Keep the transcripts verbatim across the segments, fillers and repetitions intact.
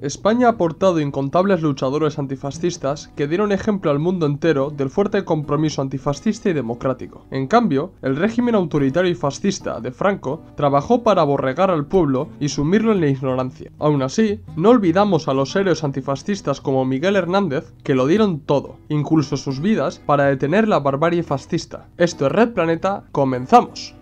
España ha aportado incontables luchadores antifascistas que dieron ejemplo al mundo entero del fuerte compromiso antifascista y democrático. En cambio, el régimen autoritario y fascista de Franco trabajó para aborregar al pueblo y sumirlo en la ignorancia. Aún así, no olvidamos a los héroes antifascistas como Miguel Hernández, que lo dieron todo, incluso sus vidas, para detener la barbarie fascista. Esto es Red Planeta, comenzamos.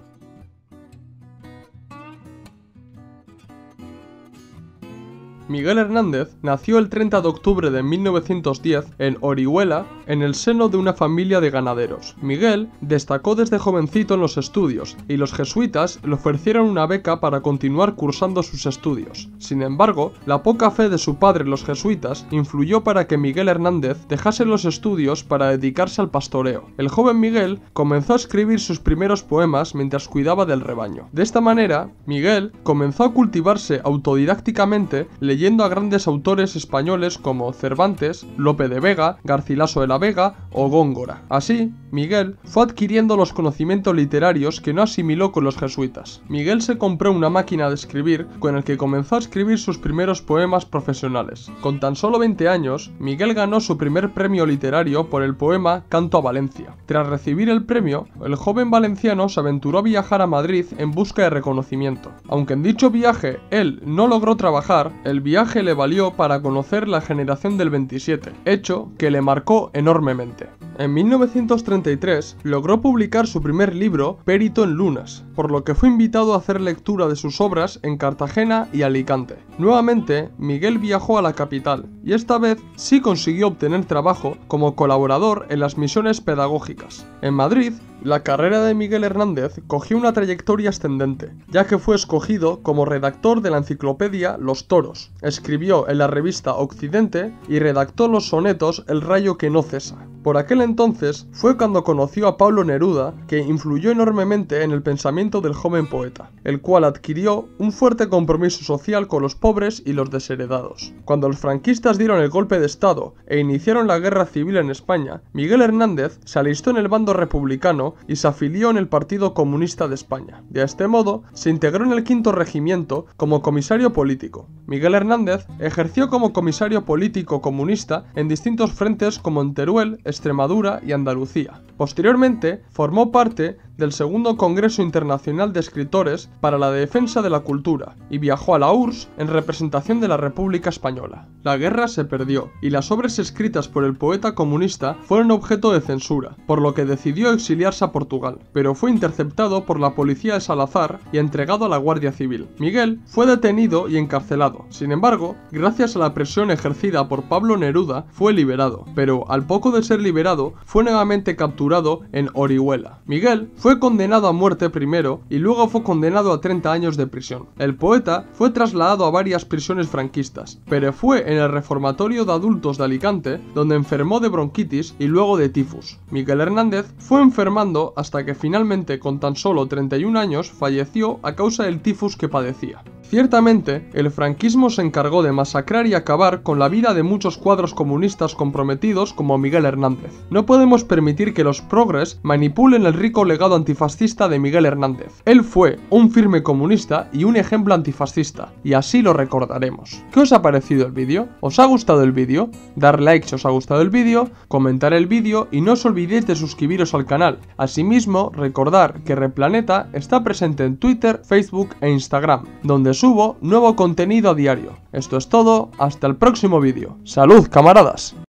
Miguel Hernández nació el treinta de octubre de mil novecientos diez en Orihuela, en el seno de una familia de ganaderos. Miguel destacó desde jovencito en los estudios, y los jesuitas le ofrecieron una beca para continuar cursando sus estudios. Sin embargo, la poca fe de su padre, los jesuitas, influyó para que Miguel Hernández dejase los estudios para dedicarse al pastoreo. El joven Miguel comenzó a escribir sus primeros poemas mientras cuidaba del rebaño. De esta manera, Miguel comenzó a cultivarse autodidácticamente, leyendo a grandes autores españoles como Cervantes, Lope de Vega, Garcilaso de la Vega o Góngora. Así, Miguel fue adquiriendo los conocimientos literarios que no asimiló con los jesuitas. Miguel se compró una máquina de escribir con el que comenzó a escribir sus primeros poemas profesionales. Con tan solo veinte años, Miguel ganó su primer premio literario por el poema Canto a Valencia. Tras recibir el premio, el joven valenciano se aventuró a viajar a Madrid en busca de reconocimiento. Aunque en dicho viaje él no logró trabajar, el viaje le valió para conocer la generación del veintisiete, hecho que le marcó enormemente. En mil novecientos treinta y tres logró publicar su primer libro, Périto en Lunas, por lo que fue invitado a hacer lectura de sus obras en Cartagena y Alicante. Nuevamente, Miguel viajó a la capital, y esta vez sí consiguió obtener trabajo como colaborador en las misiones pedagógicas. En Madrid, la carrera de Miguel Hernández cogió una trayectoria ascendente, ya que fue escogido como redactor de la enciclopedia Los Toros, escribió en la revista Occidente y redactó los sonetos El rayo que no cesa. Por aquel entonces fue cuando conoció a Pablo Neruda, que influyó enormemente en el pensamiento del joven poeta, el cual adquirió un fuerte compromiso social con los pobres y los desheredados. Cuando los franquistas dieron el golpe de estado e iniciaron la guerra civil en España, Miguel Hernández se alistó en el bando republicano y se afilió en el Partido Comunista de España. De este modo, se integró en el quinto regimiento como comisario político. Miguel Hernández ejerció como comisario político comunista en distintos frentes como en Teruel, Extremadura y Andalucía. Posteriormente, formó parte del segundo Congreso Internacional de Escritores para la Defensa de la Cultura y viajó a la U R S S en representación de la República Española. La guerra se perdió y las obras escritas por el poeta comunista fueron objeto de censura, por lo que decidió exiliarse a Portugal, pero fue interceptado por la policía de Salazar y entregado a la Guardia Civil. Miguel fue detenido y encarcelado. Sin embargo, gracias a la presión ejercida por Pablo Neruda, fue liberado, pero al poco de ser liberado, fue nuevamente capturado en Orihuela. Miguel fue condenado a muerte primero y luego fue condenado a treinta años de prisión. El poeta fue trasladado a varias prisiones franquistas, pero fue en el reformatorio de adultos de Alicante donde enfermó de bronquitis y luego de tifus. Miguel Hernández fue enfermando hasta que finalmente, con tan solo treinta y un años, falleció a causa del tifus que padecía. Ciertamente, el franquismo se encargó de masacrar y acabar con la vida de muchos cuadros comunistas comprometidos como Miguel Hernández. No podemos permitir que los progres manipulen el rico legado antifascista de Miguel Hernández. Él fue un firme comunista y un ejemplo antifascista, y así lo recordaremos. ¿Qué os ha parecido el vídeo? ¿Os ha gustado el vídeo? Dar like si os ha gustado el vídeo, comentar el vídeo y no os olvidéis de suscribiros al canal. Asimismo, recordar que Red Planeta está presente en Twitter, Facebook e Instagram, donde subo nuevo contenido a diario. Esto es todo, hasta el próximo vídeo. ¡Salud, camaradas!